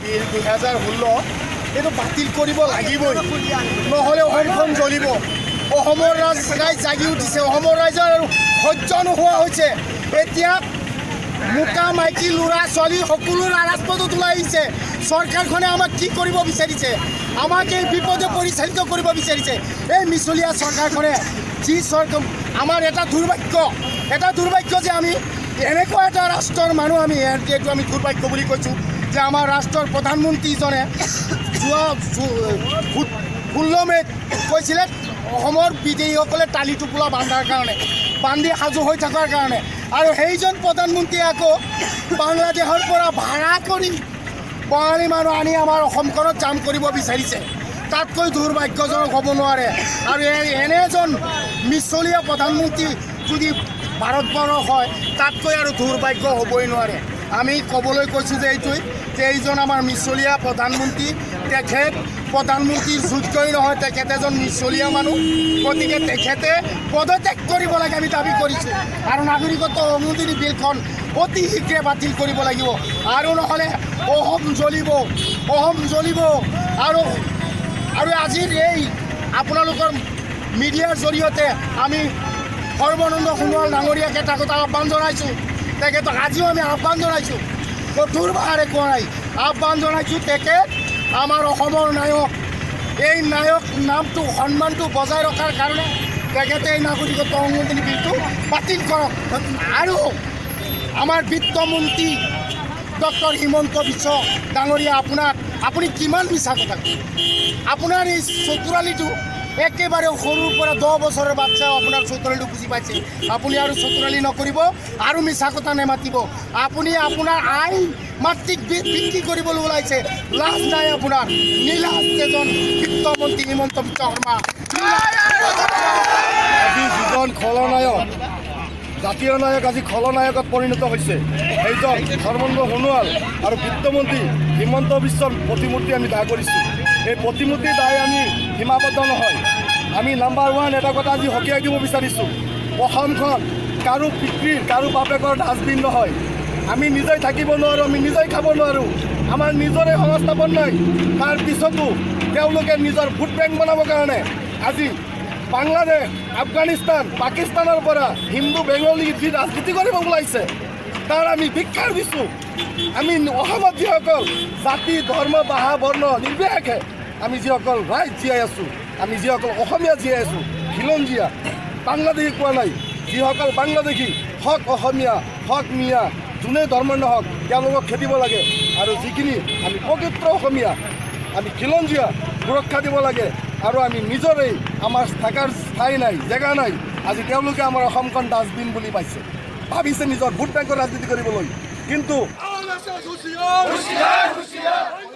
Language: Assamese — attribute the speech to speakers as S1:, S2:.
S1: 2016 এইটো বাতিল কৰিব লাগিবই, নহ'লে অসমখন জ্বলিব। অসমৰ ৰাইজ জাগি উঠিছে, অসমৰ ৰাইজৰ আৰু সহ্য নোহোৱা হৈছে। এতিয়া মোটা মাইকী ল'ৰা ছোৱালী সকলো ৰাজপথত ওলাই আহিছে। চৰকাৰখনে আমাক কি কৰিব বিচাৰিছে? আমাক এই বিপদে পৰিচালিত কৰিব বিচাৰিছে। এই মিছলীয়া চৰকাৰখনে যি চৰকাৰ আমাৰ এটা দুৰ্ভাগ্য যে আমি এনেকুৱা এটা ৰাষ্ট্ৰৰ মানুহ, আমি এইটো আমি দুৰ্ভাগ্য বুলি কৈছোঁ যে আমাৰ ৰাষ্ট্ৰৰ প্ৰধানমন্ত্ৰীজনে যোৱা 16 মে'ত কৈছিলে অসমৰ বিদেশীসকলে টালি টোপোলা বান্ধি সাজু হৈ থকাৰ কাৰণে, আৰু সেইজন প্ৰধানমন্ত্ৰীয়ে আকৌ বাংলাদেশৰ পৰা ভাড়া কৰি বঙালী মানুহ আনি আমাৰ অসমখনত জাম কৰিব বিচাৰিছে। তাতকৈ দুৰ্ভাগ্যজনক হ'ব নোৱাৰে। আৰু এনে এজন মিছলীয়া প্ৰধানমন্ত্ৰী যদি ভাৰতবৰ্ষ হয়, তাতকৈ আৰু দুৰ্ভাগ্য হ'বই নোৱাৰে। আমি ক'বলৈ কৈছোঁ যে এইটোৱেই যে এইজন আমাৰ মিছলীয়া প্ৰধানমন্ত্ৰী, তেখেত প্ৰধানমন্ত্ৰীৰ যোগ্যই নহয়, তেখেত এজন মিছলীয়া মানুহ। গতিকে তেখেতে পদত্যাগ কৰিব লাগে আমি দাবী কৰিছোঁ। আৰু নাগৰিকত্ব অনুমোদনী বিলখন অতি শীঘ্ৰে বাতিল কৰিব লাগিব, আৰু নহ'লে অসম জ্বলিব। আৰু আজিৰ এই আপোনালোকৰ মিডিয়াৰ জৰিয়তে আমি সৰ্বানন্দ সোণোৱাল ডাঙৰীয়াক এটা কথা আহ্বান জনাইছোঁ। তেখেতক আজিও আমি আহ্বান জনাইছোঁ, কঠোৰ ভাষাৰে কোৱা নাই, আহ্বান জনাইছোঁ। তেখেত আমাৰ অসমৰ নায়ক। এই নায়ক নামটো সন্মানটো বজাই ৰখাৰ কাৰণে তেখেতে এই নাগৰিকত্ব অনুমোদনী বিলটো বাতিল কৰক। আৰু আমাৰ বিত্তমন্ত্ৰী ডক্টৰ হিমন্ত বিশ্ব ডাঙৰীয়া, আপুনি কিমান মিছা কথা কয়? আপোনাৰ এই চতুৰালিটো একেবাৰে সৰুৰ পৰা 10 বছৰৰ বাচ্চাও আপোনাৰ চতুৰালিটো বুজি পাইছে। আপুনি আৰু চতুৰালি নকৰিব, আৰু মিছা কথা নেমাতিব। আপুনি আপোনাৰ আইন মাতৃক বিক্ৰী কৰিবলৈ ওলাইছে। লাজ নাই আপোনাৰ? নীলাজ এজন বিত্তমন্ত্ৰী হিমন্ত বিশ্ব শৰ্মা।
S2: আজি যিজন খলনায়ক, জাতীয় নায়ক আজি খলনায়কত পৰিণত হৈছে, সেইজন সৰ্বানন্দ সোণোৱাল আৰু বিত্তমন্ত্ৰী হিমন্ত বিশ্বৰ প্ৰতিমূৰ্তি আমি দায় কৰিছোঁ। এই প্ৰতিমূৰ্তি দায় আমি সীমাবদ্ধ নহয়। আমি নাম্বাৰ 1 এটা কথা আজি সকীয়াই দিব বিচাৰিছোঁ, অসমখন কাৰো পিতৃৰ, কাৰো বাপেকৰ ডাষ্টবিন নহয়। আমি নিজেই থাকিব নোৱাৰোঁ, আমি নিজেই খাব নোৱাৰোঁ, আমাৰ নিজৰে সংস্থাপন নাই। তাৰ পিছতো তেওঁলোকে নিজৰ ভোট বেংক বনাবৰ কাৰণে আজি বাংলাদেশ, আফগানিস্তান, পাকিস্তানৰ পৰা হিন্দু বেংগলী যি ৰাজনীতি কৰিব ওলাইছে, তাৰ আমি ভিক্ষাৰ দিছোঁ। আমি অসমত যিসকল জাতি, ধৰ্ম, ভাষা, বৰ্ণ নিৰ্বিশেষে আমি যিসকল ৰাইজ জীয়াই আছোঁ, আমি যিসকল অসমীয়া জীয়াই আছোঁ, খিলঞ্জীয়া, বাংলাদেশী কোৱা নাই, যিসকল বাংলাদেশী হক অসমীয়া, হক মিয়া, যোনে ধৰ্ম নহওক তেওঁলোকক খেদিব লাগে। আৰু যিখিনি আমি পবিত্ৰ অসমীয়া, আমি খিলঞ্জীয়া, সুৰক্ষা দিব লাগে। আৰু আমি নিজৰেই আমাৰ থকাৰ ঠাই নাই, জেগা নাই। আজি তেওঁলোকে আমাৰ অসমখন ডাষ্টবিন বুলি পাইছে, ভাবিছে নিজৰ ভোট বেংকৰ ৰাজনীতি কৰিবলৈ। কিন্তু